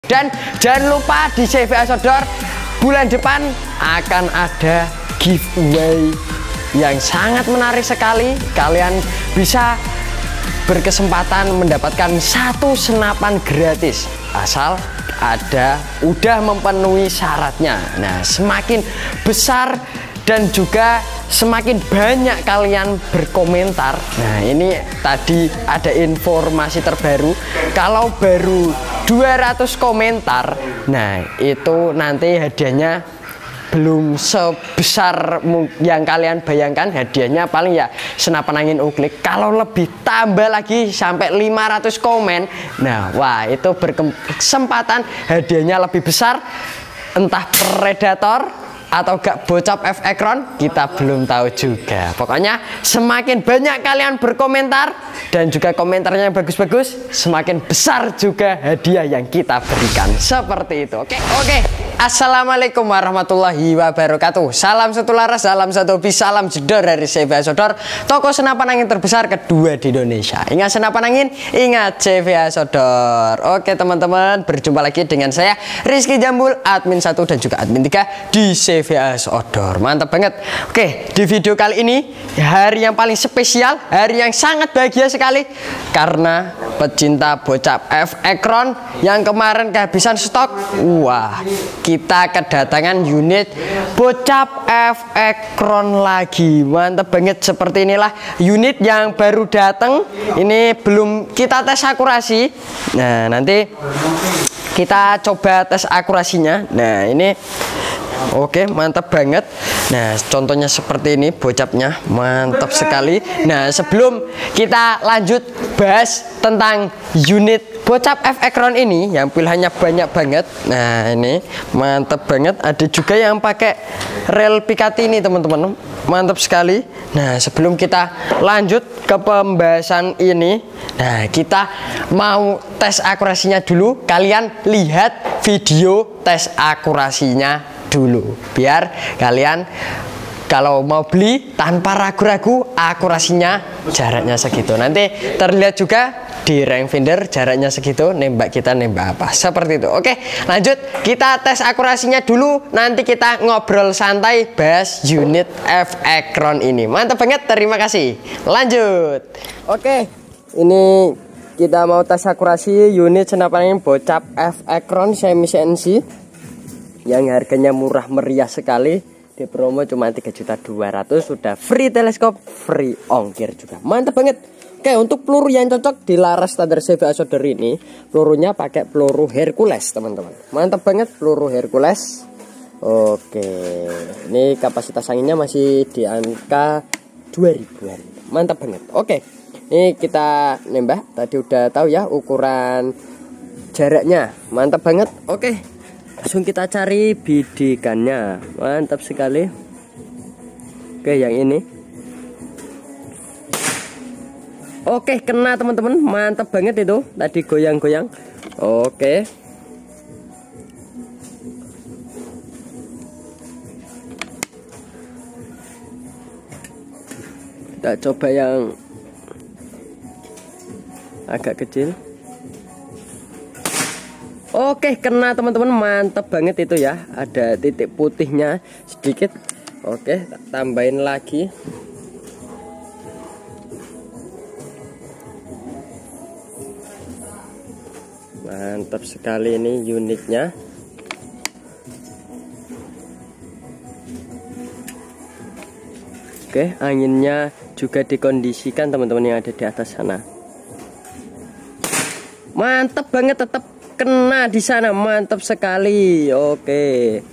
Dan jangan lupa di CVS Outdoor bulan depan akan ada giveaway yang sangat menarik sekali. Kalian bisa berkesempatan mendapatkan 1 senapan gratis asal udah memenuhi syaratnya. Nah, semakin besar dan juga semakin banyak kalian berkomentar. Nah, ini tadi ada informasi terbaru, kalau baru 200 komentar, nah itu nanti hadiahnya belum sebesar yang kalian bayangkan. Hadiahnya paling ya senapan angin uklik. Kalau lebih tambah lagi sampai 500 komen, nah wah itu berkesempatan hadiahnya lebih besar. Entah Predator atau gak bocap F-Ekron, kita belum tahu juga. Pokoknya semakin banyak kalian berkomentar dan juga komentarnya bagus-bagus, semakin besar juga hadiah yang kita berikan. Seperti itu. Oke. Assalamualaikum warahmatullahi wabarakatuh. Salam satu laras, salam satu hobi, salam jedor dari CVS Outdoor, toko senapan angin terbesar kedua di Indonesia. Ingat senapan angin, ingat CVS Outdoor. Oke teman-teman, berjumpa lagi dengan saya Rizky Jambul, admin 1 dan juga admin 3 di CVS Outdoor. Mantap banget. Oke, di video kali ini hari yang paling spesial, hari yang sangat bahagia sekali karena pecinta bocap F-Ekron yang kemarin kehabisan stok. Wah, kita kedatangan unit bocap F-Ekron lagi. Mantap banget. Seperti inilah unit yang baru datang. Ini belum kita tes akurasi. Nah, nanti kita coba tes akurasinya. Nah, ini oke, mantap banget. Nah, contohnya seperti ini bocapnya, mantap sekali. Nah, sebelum kita lanjut bahas tentang unit bocap F-Ekron ini yang pilihannya banyak banget. Nah, ini mantap banget. Ada juga yang pakai rel Picatinny teman-teman, mantap sekali. Nah, sebelum kita lanjut ke pembahasan ini, nah kita mau tes akurasinya dulu. Kalian lihat video tes akurasinya dulu, biar kalian kalau mau beli tanpa ragu-ragu akurasinya jaraknya segitu. Nanti terlihat juga di rangefinder jaraknya segitu, nembak kita nembak apa, seperti itu. Oke, lanjut kita tes akurasinya dulu, nanti kita ngobrol santai bahas unit F-Ekron ini. Mantap banget, terima kasih. Lanjut. Oke, ini kita mau tes akurasi unit senapan angin bocap F-Ekron semi CNC yang harganya murah meriah sekali. Di promo cuma 3.200.000, sudah free teleskop, free ongkir juga. Mantap banget. Oke, untuk peluru yang cocok di laras standar CVS Outdoor ini, pelurunya pakai peluru Hercules teman-teman. Mantap banget, peluru Hercules. Oke, ini kapasitas anginnya masih di angka 2000-an. Mantap banget. Oke, ini kita nembak. Tadi udah tahu ya ukuran jaraknya. Mantap banget. Oke, langsung kita cari bidikannya. Mantap sekali. Oke, yang ini. Oke, kena teman-teman. Mantap banget itu. Tadi goyang-goyang. Oke. Kita coba yang agak kecil. Oke, kena teman-teman, mantap banget itu ya. Ada titik putihnya sedikit. Oke, tambahin lagi. Mantap sekali ini unitnya. Oke, anginnya juga dikondisikan teman-teman yang ada di atas sana. Mantap banget, tetap kena di sana, mantap sekali. Oke.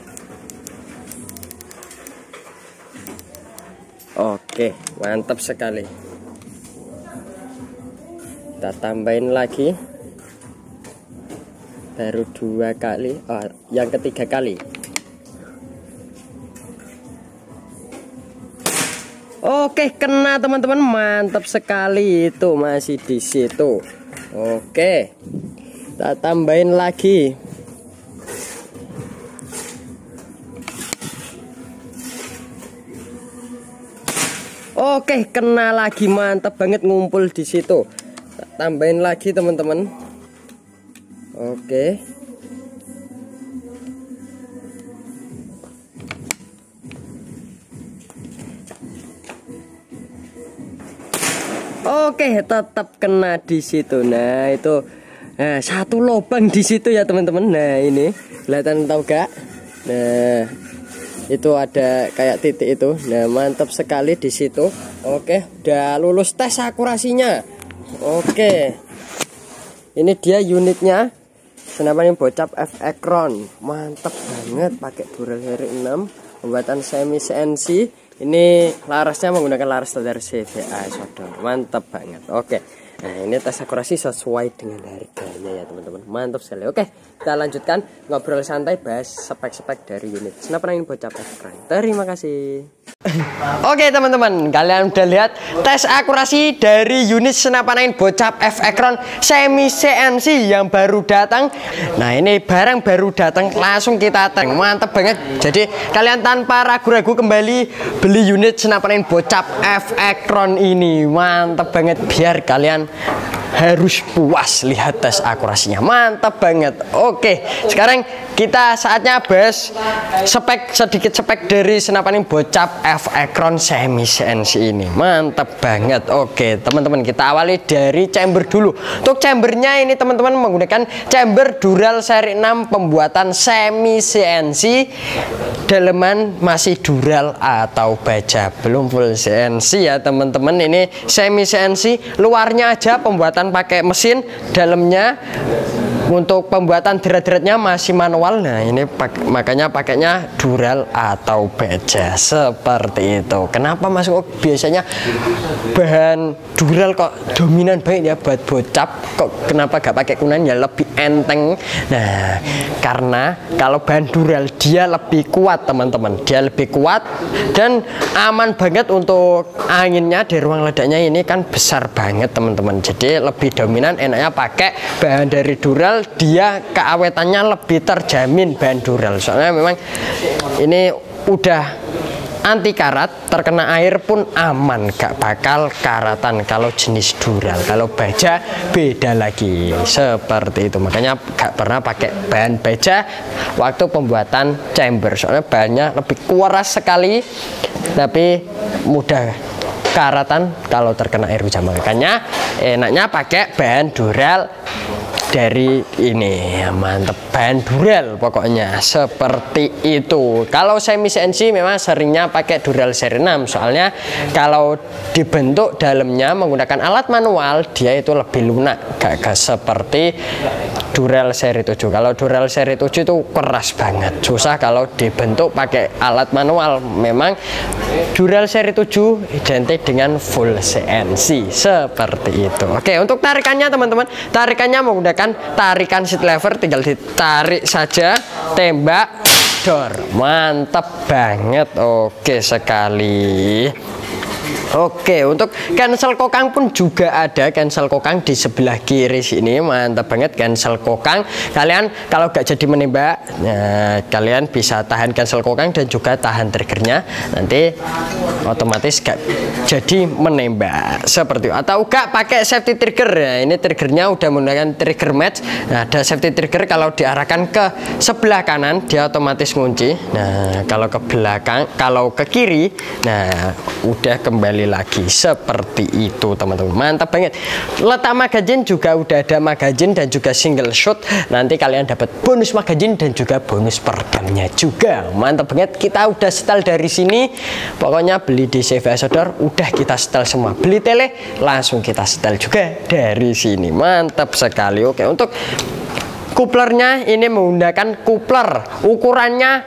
Oke, mantap sekali. Kita tambahin lagi. Baru 2 kali, yang ketiga kali. Oke, kena teman-teman, mantap sekali itu, masih di situ. Oke. Kita tambahin lagi. Oke, kena lagi, mantap banget, ngumpul di situ. Tambahin lagi teman-teman. Oke. Oke, tetap kena di situ. Nah, itu satu lubang di situ ya teman-teman. Nah, ini kelihatan tahu gak? Nah, itu ada kayak titik itu. Nah, mantap sekali di situ. Oke, udah lulus tes akurasinya. Oke, ini dia unitnya. Senapan bocap F Ekron, mantap banget, pakai Dural seri 6, pembuatan semi CNC. Ini larasnya menggunakan laras standar CVA Sodor, mantap banget. Oke, nah ini tes akurasi sesuai dengan harganya ya teman-teman, mantap sekali. Oke, kita lanjutkan ngobrol santai, bahas spek-spek dari unit senapan angin bocap F Ekron. Terima kasih. Oke teman-teman, kalian udah lihat tes akurasi dari unit senapan angin bocap F Ekron semi CNC yang baru datang. Nah, ini barang baru datang, langsung kita tes, mantap banget. Jadi kalian tanpa ragu-ragu kembali beli unit senapan angin bocap F Ekron ini, mantap banget. Biar kalian harus puas lihat tes akurasinya, mantap banget. Oke, sekarang kita saatnya bahas sedikit spek dari senapan angin bocap F Ekron semi CNC ini, mantap banget. Oke teman-teman, kita awali dari chamber dulu. Untuk chambernya ini teman-teman menggunakan chamber Dural seri 6 pembuatan semi CNC, daleman masih Dural atau baja, belum full CNC ya teman-teman. Ini semi CNC, luarnya aja pembuatan pakai mesin, dalamnya untuk pembuatan deret-deretnya masih manual. Nah, ini makanya pakainya Dural atau baja seperti itu. Kenapa masuk biasanya bahan Dural kok dominan banget ya buat bocap? Kok kenapa gak pakai kunan ya, lebih enteng? Nah, karena kalau bahan Dural dia lebih kuat teman-teman, dia lebih kuat dan aman banget untuk anginnya di ruang ledaknya. Ini kan besar banget teman-teman, jadi lebih dominan, enaknya pakai bahan dari Dural. Dia keawetannya lebih terjamin bahan Dural, soalnya memang ini udah anti karat, terkena air pun aman, gak bakal karatan kalau jenis Dural. Kalau baja beda lagi, seperti itu. Makanya gak pernah pakai bahan baja waktu pembuatan chamber, soalnya bahannya lebih kuras sekali tapi mudah karatan kalau terkena air hujan. Makanya enaknya pakai bahan Dural dari ini, mantep, bahan Dural pokoknya seperti itu. Kalau semi CNC memang seringnya pakai Dural seri 6, soalnya kalau dibentuk dalamnya menggunakan alat manual dia itu lebih lunak, gak seperti Dural seri 7. Kalau Dural seri 7 itu keras banget, susah kalau dibentuk pakai alat manual. Memang Dural seri 7 identik dengan full CNC seperti itu. Oke, untuk tarikannya teman-teman, tarikannya menggunakan tarikan seat lever, tinggal ditarik saja, tembak, dor, mantap banget. Oke sekali. Oke, untuk cancel kokang pun juga ada cancel kokang di sebelah kiri sini, mantap banget cancel kokang. Kalian kalau gak jadi menembak, nah, kalian bisa tahan cancel kokang dan juga tahan triggernya, nanti otomatis gak jadi menembak seperti itu. Atau gak pakai safety trigger, nah, ini triggernya udah menggunakan trigger match. Nah, ada safety trigger, kalau diarahkan ke sebelah kanan dia otomatis ngunci. Nah, kalau ke belakang, kalau ke kiri, nah udah kembali lagi seperti itu teman-teman, mantap banget. Letak magazin juga udah ada magazin dan juga single shot, nanti kalian dapat bonus magazin dan juga bonus perekamnya juga, mantap banget. Kita udah setel dari sini, pokoknya beli di CVA Sodor udah kita setel semua, beli tele langsung kita setel juga dari sini, mantap sekali. Oke, untuk kuplernya ini menggunakan kupler ukurannya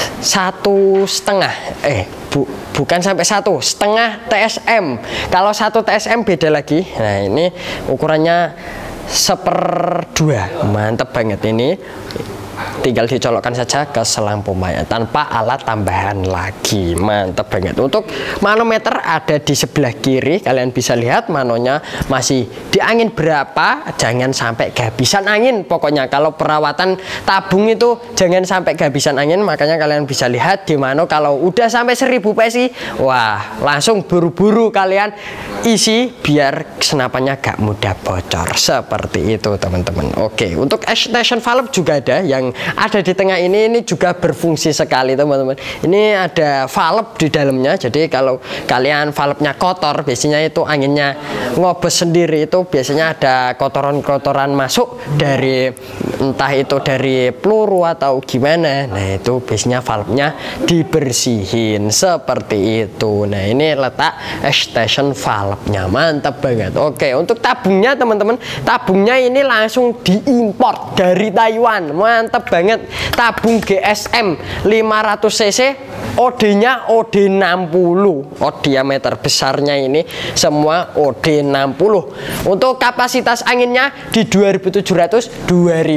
1,5 bukan sampai 1,5 TSM. Kalau 1 TSM beda lagi. Nah, ini ukurannya 1/2, mantap banget. Ini tinggal dicolokkan saja ke selang pompa tanpa alat tambahan lagi, mantap banget. Untuk manometer ada di sebelah kiri, kalian bisa lihat manonya masih di angin berapa, jangan sampai kehabisan angin. Pokoknya kalau perawatan tabung itu jangan sampai kehabisan angin, makanya kalian bisa lihat di mano kalau udah sampai 1000 PSI, wah langsung buru-buru kalian isi biar senapannya gak mudah bocor seperti itu teman-teman. Oke, untuk extension valve juga ada yang yang ada di tengah ini juga berfungsi sekali teman-teman. Ini ada valve di dalamnya, jadi kalau kalian valve-nya kotor, biasanya itu anginnya ngobes sendiri, itu biasanya ada kotoran-kotoran masuk dari entah itu dari peluru atau gimana. Nah itu biasanya valve-nya dibersihin seperti itu. Nah ini letak extension valve-nya, mantap banget. Oke, untuk tabungnya teman-teman, tabungnya ini langsung diimpor dari Taiwan, mantap banget. Tabung GSM 500 cc, OD-nya OD60, diameter besarnya ini semua OD60. Untuk kapasitas anginnya di 2700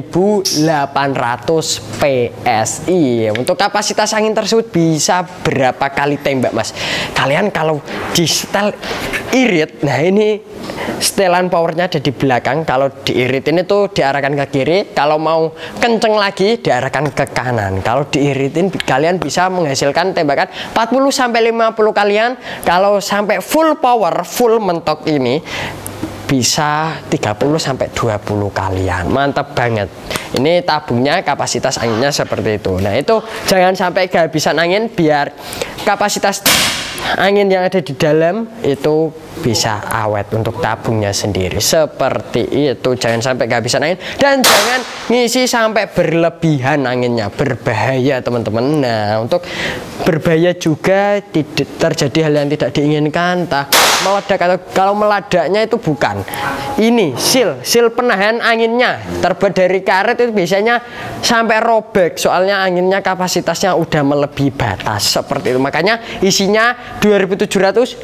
2800 PSI. Untuk kapasitas angin tersebut bisa berapa kali tembak mas? Kalian kalau di setel irit, nah ini setelan powernya ada di belakang. Kalau diirit ini tuh diarahkan ke kiri, kalau mau kenceng lagi diarahkan ke kanan. Kalau diiritin kalian bisa menghasilkan tembakan 40 sampai 50 kalian. Kalau sampai full power, full mentok ini bisa 30 sampai 20 kalian. Mantap banget. Ini tabungnya, kapasitas anginnya seperti itu. Nah itu jangan sampai kehabisan angin, biar kapasitas angin yang ada di dalam itu bisa awet untuk tabungnya sendiri. Seperti itu, jangan sampai kehabisan angin dan jangan ngisi sampai berlebihan anginnya, berbahaya teman-teman. Nah untuk berbahaya juga terjadi hal yang tidak diinginkan, entah meledak atau kalau meledaknya itu bukan. Ini seal penahan anginnya terbuat dari karet, itu biasanya sampai robek, soalnya anginnya kapasitasnya udah melebihi batas seperti itu. Makanya isinya 2700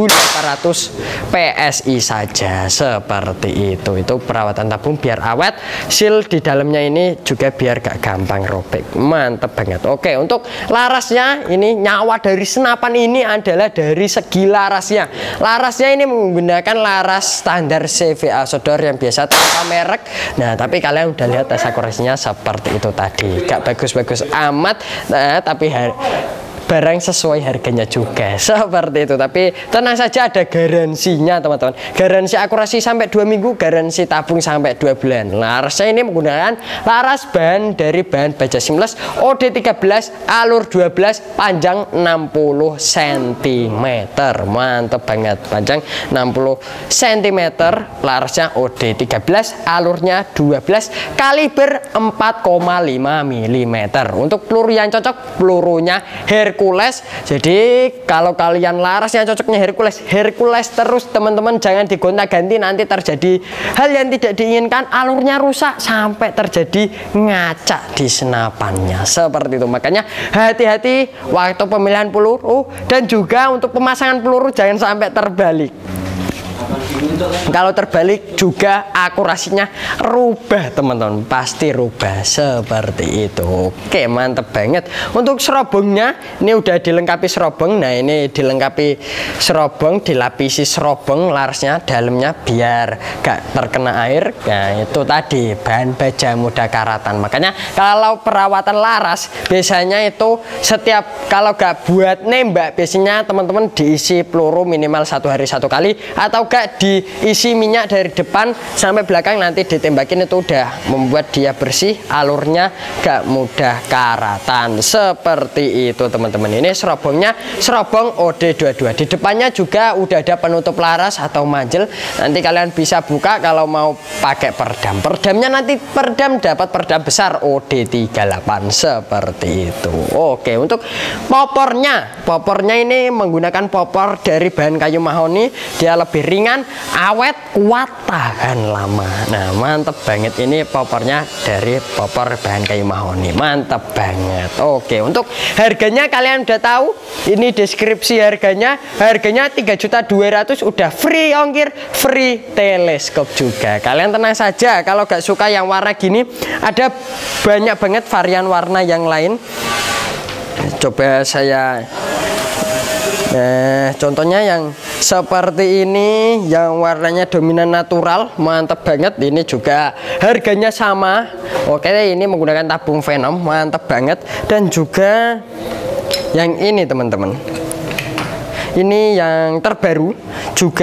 2800 PSI saja seperti itu. Itu perawatan tabung biar awet. Seal di dalamnya ini juga biar gak gampang robek. Mantep banget. Oke, untuk larasnya ini, nyawa dari senapan ini adalah dari segi larasnya. Larasnya ini menggunakan laras standar CVA Sodor yang biasa tanpa merek. Nah tapi kalian udah lihat tes akurasinya seperti itu tadi, gak bagus-bagus amat. Nah tapi barang sesuai harganya juga seperti itu. Tapi tenang saja, ada garansinya teman-teman. Garansi akurasi sampai 2 minggu, garansi tabung sampai 2 bulan. Larasnya ini menggunakan laras bahan dari bahan baja seamless OD13, alur 12, panjang 60 cm. Mantap banget, panjang 60 cm, larasnya OD13, alurnya 12, kaliber 4,5 mm. Untuk peluru yang cocok, pelurunya Hercules. Jadi kalau kalian larasnya cocoknya Hercules terus teman-teman, jangan digonta-ganti, nanti terjadi hal yang tidak diinginkan, alurnya rusak sampai terjadi ngaca di senapannya seperti itu. Makanya hati-hati waktu pemilihan peluru, dan juga untuk pemasangan peluru jangan sampai terbalik. Kalau terbalik juga akurasinya rubah teman-teman, pasti rubah seperti itu. Oke, mantep banget. Untuk serobongnya ini udah dilengkapi serobong. Nah ini dilengkapi serobong, dilapisi serobong larasnya dalamnya biar gak terkena air. Nah itu tadi bahan baja mudah karatan. Makanya kalau perawatan laras biasanya itu setiap, kalau gak buat nembak, biasanya teman-teman diisi peluru minimal 1 hari 1 kali, atau gak diisi minyak dari depan sampai belakang, nanti ditembakin itu udah membuat dia bersih, alurnya gak mudah karatan seperti itu teman-teman. Ini serobongnya serobong OD22, di depannya juga udah ada penutup laras atau manjel, nanti kalian bisa buka kalau mau pakai perdam. Perdamnya nanti dapat perdam besar OD38 seperti itu. Oke, untuk popornya ini menggunakan popor dari bahan kayu mahoni, dia lebih ringan, awet, kuat, tahan lama. Nah mantep banget, ini popornya dari popor bahan kayu mahoni, mantep banget. Oke, untuk harganya kalian udah tahu, ini deskripsi harganya 3.200.000, udah free ongkir, free teleskop juga. Kalian tenang saja, kalau gak suka yang warna gini, ada banyak banget varian warna yang lain. Coba saya contohnya yang seperti ini, yang warnanya dominan natural, mantep banget. Ini juga harganya sama. Oke, ini menggunakan tabung Venom, mantep banget. Dan juga yang ini teman-teman, ini yang terbaru juga,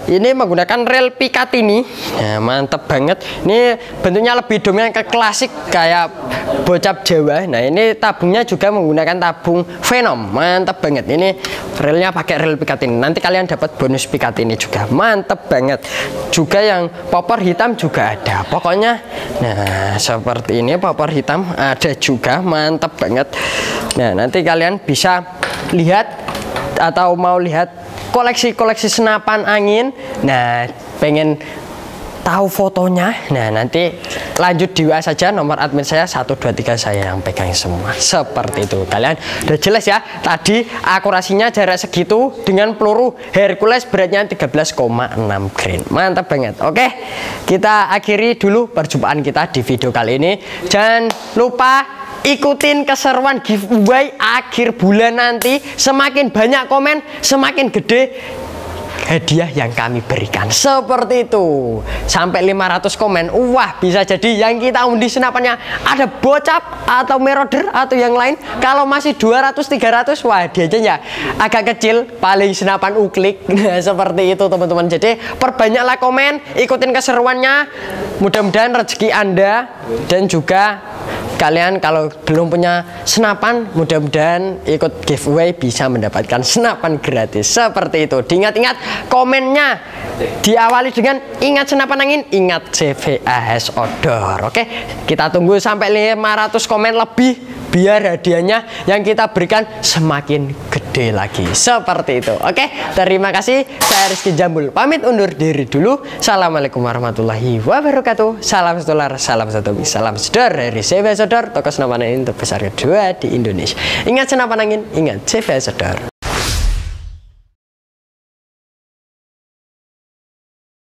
ini menggunakan rel Picatinny. Nah, mantep banget. Ini bentuknya lebih dominan ke klasik kayak bocap Jawa. Nah, ini tabungnya juga menggunakan tabung Venom. Mantep banget. Ini relnya pakai rel Picatinny. Nanti kalian dapat bonus Picatinny juga. Mantep banget. Juga yang popor hitam juga ada. Pokoknya nah, seperti ini popor hitam ada juga. Mantep banget. Nah, nanti kalian bisa lihat atau mau lihat koleksi-koleksi senapan angin. Nah, pengen tahu fotonya, nah nanti lanjut di WA saja, nomor admin saya 123, saya yang pegang semua. Seperti itu. Kalian udah jelas ya, tadi akurasinya jarak segitu dengan peluru Hercules beratnya 13,6 grain. Mantap banget. Oke, kita akhiri dulu perjumpaan kita di video kali ini. Jangan lupa ikutin keseruan giveaway akhir bulan nanti. Semakin banyak komen, semakin gede hadiah yang kami berikan. Seperti itu. Sampai 500 komen, wah bisa jadi yang kita undi senapannya ada bocap atau meroder atau yang lain. Kalau masih 200-300, wah hadiahnya ya agak kecil, paling senapan uklik. Nah, seperti itu teman-teman. Jadi perbanyaklah komen, ikutin keseruannya. Mudah-mudahan rezeki Anda dan juga kalian kalau belum punya senapan, mudah-mudahan ikut giveaway bisa mendapatkan senapan gratis. Seperti itu. Diingat-ingat komennya, diawali dengan ingat senapan angin, ingat CVAS Outdoor. Oke, kita tunggu sampai 500 komen lebih biar hadiahnya yang kita berikan semakin gede lagi. Seperti itu. Oke, terima kasih. Saya Rizky Jambul pamit undur diri dulu. Assalamualaikum warahmatullahi wabarakatuh. Salam setular, salam satu bis, salam sedor dari CVAS Outdoor, toko senapan angin terbesar kedua di Indonesia. Ingat senapan angin, ingat CVAS Outdoor.